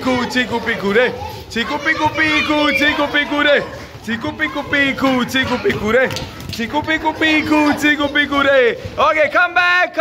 chico picure. Chico pico pico, chico picure. Chico pico pico, chico picure. Chico pico pico, chico picure. Okay, come back.